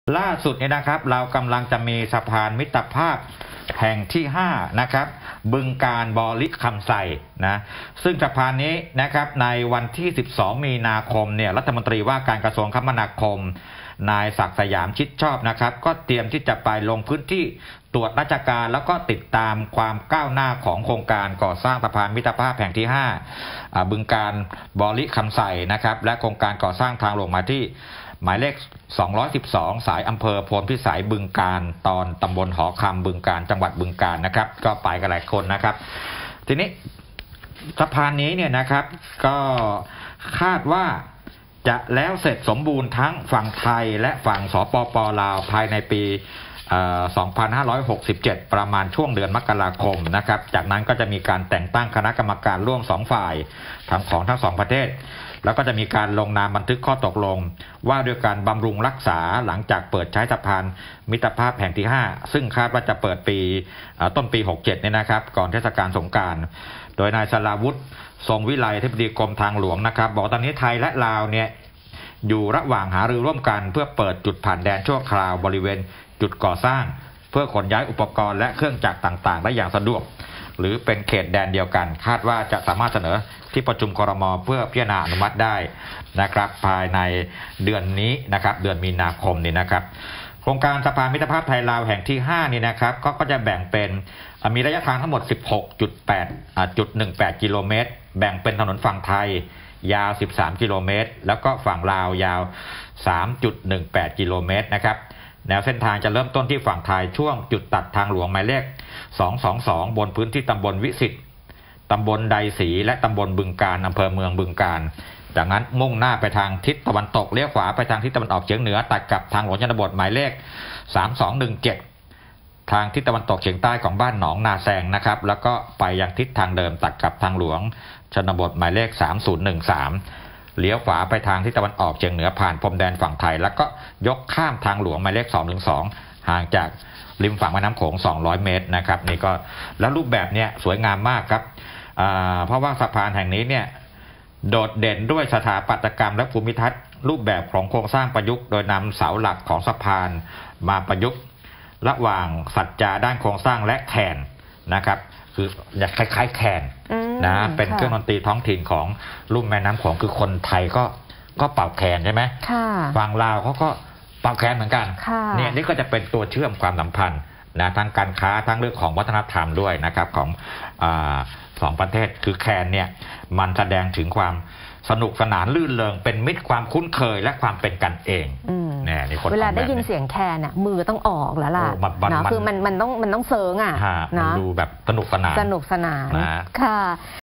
ล่าสุดเนี่ยนะครับเรากำลังจะมีสะพานมิตรภาพแห่งที่5นะครับบึงการบริคำไซนะซึ่งสะพานนี้นะครับในวันที่12มีนาคมเนี่ยรัฐมนตรีว่าการกระทรวงคมนาคมนายศักดิ์สยามชิดชอบนะครับก็เตรียมที่จะไปลงพื้นที่ตรวจราชการแล้วก็ติดตามความก้าวหน้าของโครงการก่อสร้างสะพานมิตรภาพแห่งที่5บึงการบริคำไซนะครับและโครงการก่อสร้างทางหลวงมาที่หมายเลข212สายอำเภอโพนพิสัยบึงกาฬตอนตำบลหอคำบึงกาฬจังหวัดบึงกาฬนะครับก็ไปกันหลายคนนะครับทีนี้สะพานนี้เนี่ยนะครับก็คาดว่าจะแล้วเสร็จสมบูรณ์ทั้งฝั่งไทยและฝั่งสปป.ลาวภายในปี2567ประมาณช่วงเดือนมกราคมนะครับจากนั้นก็จะมีการแต่งตั้งคณะกรรมการร่วม2ฝ่ายของทั้ง2ประเทศแล้วก็จะมีการลงนามบันทึกข้อตกลงว่าด้วยการบำรุงรักษาหลังจากเปิดใช้สะพานมิตรภาพแห่งที่5ซึ่งคาดว่าจะเปิดปีต้นปี67เนี่ยนะครับก่อนเทศกาลสงกรานต์โดยนายสราวุธทรงวิไลอธิบดีกรมทางหลวงนะครับบอกตอนนี้ไทยและลาวเนี่ยอยู่ระหว่างหารือร่วมกันเพื่อเปิดจุดผ่านแดนชั่วคราวบริเวณจุดก่อสร้างเพื่อขนย้ายอุปกรณ์และเครื่องจักรต่างๆได้อย่างสะดวกหรือเป็นเขตแดนเดียวกันคาดว่าจะสามารถเสนอที่ประชุมครม.เพื่อพิจารณาอนุมัติได้นะครับภายในเดือนนี้นะครับเดือนมีนาคมนี้นะครับโครงการสะพานมิตรภาพไทยลาวแห่งที่5นี่นะครับก็จะแบ่งเป็นมีระยะทางทั้งหมด 16.18 กิโลเมตรแบ่งเป็นถนนฝั่งไทยยาว13กิโลเมตรแล้วก็ฝั่งลาวยาว 3.18 กิโลเมตรนะครับแนวเส้นทางจะเริ่มต้นที่ฝั่งไทยช่วงจุดตัดทางหลวงหมายเลข222บนพื้นที่ตำบลวิสิตตำบลไดศรีและตำบลบึงกาฬอำเภอเมืองบึงกาฬจากนั้นมุ่งหน้าไปทางทิศตะวันตกเลี้ยวขวาไปทางทิศตะวันออกเฉียงเหนือตัดกับทางหลวงชนบทหมายเลข3217ทางทิศตะวันตกเฉียงใต้ของบ้านหนองนาแซงนะครับแล้วก็ไปยังทิศทางเดิมตัดกับทางหลวงชนบทหมายเลข3013เลี้ยวขวาไปทางทิศตะวันออกเฉียงเหนือผ่านพรมแดนฝั่งไทยแล้วก็ยกข้ามทางหลวงหมายเลข212ห่างจากริมฝั่งแม่น้ำโขง200เมตรนะครับนี่ก็แล้วรูปแบบเนี่ยสวยงามมากครับเพราะว่าสะพานแห่งนี้เนี่ยโดดเด่นด้วยสถาปัตยกรรมและภูมิทัศน์รูปแบบของโครงสร้างประยุกต์โดยนำเสาหลักของสะพานมาประยุกต์ระหว่างสัจจาด้านโครงสร้างและแคนนะครับคือคล้ายๆแคนนะเป็นเครื่องดนตรีท้องถิ่นของลุ่มแม่น้ำโขงคือคนไทยก็เป่าแคนใช่ไหมฝั่งลาวเขาก็เป่าแคนเหมือนกันเนี่ยนี่ก็จะเป็นตัวเชื่อมความสัมพันธ์นะทั้งการค้าทั้งเรื่องของวัฒนธรรมด้วยนะครับของสองประเทศคือแคนเนี่ยมันแสดงถึงความสนุกสนานลื่นเริงเป็นมิตรความคุ้นเคยและความเป็นกันเองเนี่ยนี่คนเวลาได้ยินเสียงแคนอ่ะมือต้องออกแล้วล่ะนะคือมันต้องเซิงอ่ะนะดูแบบสนุกสนานค่ะ